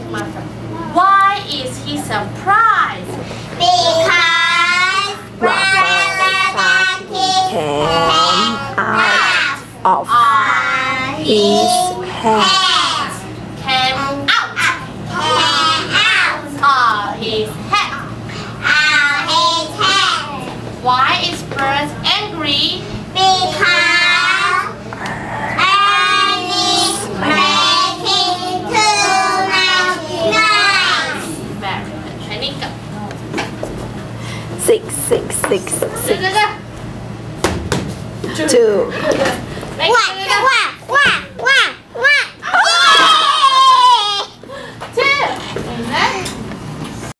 Why is he surprised? Because Brother came out of his head. Came out of his head. Why is bird angry? Because Alice making too much noise. Very good. ใช้นี่กับ 6 2 Thank you.